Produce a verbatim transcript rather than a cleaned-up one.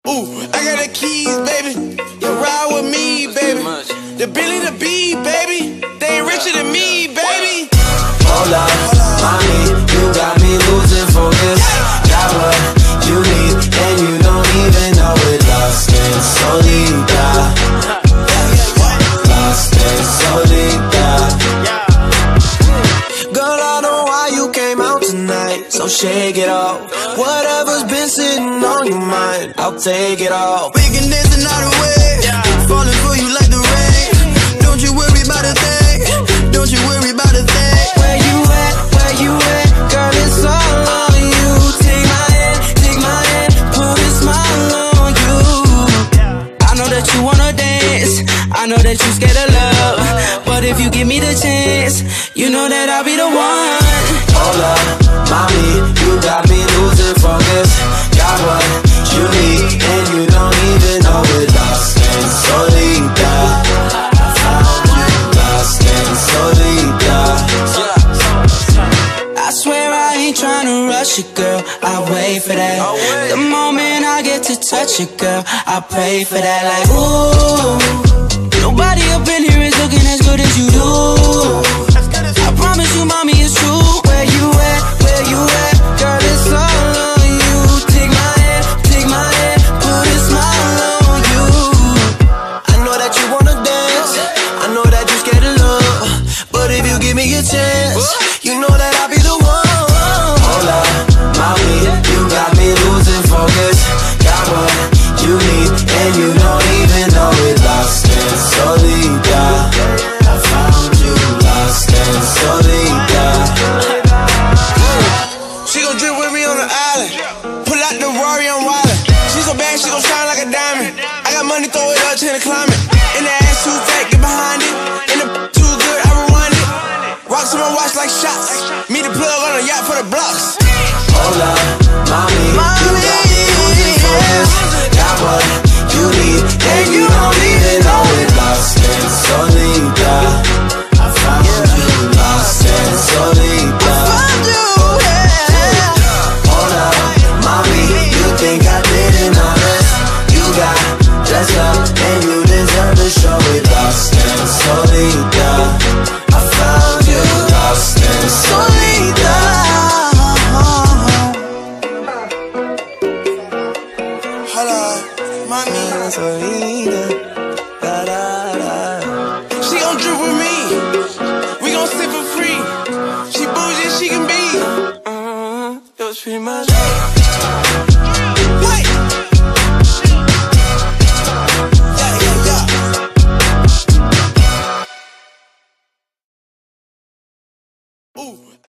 Ooh, I got the keys, baby. You ride with me, baby. The Billy the B, baby. They ain't richer than me, baby. Hola, mami, you got me losing focus. Got what you need, and you don't even know it. Lost in Solita. Lost in Solita. Girl, I know why you came out tonight, so shake it off. Whatever's been sitting on your mind, I'll take it off. We can dance another way, falling for you like the rain. Don't you worry about a thing, don't you worry about a thing. Where you at, where you at, girl, it's all on you. Take my hand, take my hand, put a smile on you. I know that you wanna dance, I know that you scared of love, but if you give me the chance, you know that I'll be the one. Hola, mami, you got me losing focus. Got what you need, and you don't even know it. Lost in Solita. I found you, lost in Solita. I swear I ain't tryna rush you, girl, I wait for that. The moment I get to touch you, girl, I pray for that. Like, ooh, nobody up in here is looking as good as you do. I promise you, mommy, it's true. Where you at, where you at, girl, it's all on you. Take my hand, take my hand, put a smile on you. I know that you wanna dance, I know that you scared of love, but if you give me a chance, you know that I'll be the one. Hola, mami, you got me losing focus. Got what you need, and you don't even know it. Lost in Solita. I found you, lost in Solita. She gon' drip with me on the island, pull out the Rari, I'm wildin'. She so bad, she gon' shine like a diamond. I got money, throw it up, change the climate. In the ass too fat, get behind it. In the too good, I rewind it. Rocks on my watch like shots. Meet the plug on a yacht for the blocks. Hola, mami, you got me losing focus. Got what you need, and you don't even know it. Lost in Solita. I found you, lost in Solita. Hola, mami, you think I didn't notice? You got dressed up, and you deserve to show it. Lost in Solita. I found you, lost in Solita. Hola, mami. Solita. Da, da, da. She gon' drip with me, we gon' sit for free. She bougie, she can be. Uh-huh. It was pretty much. Hey. Yeah, yeah, yeah. Ooh.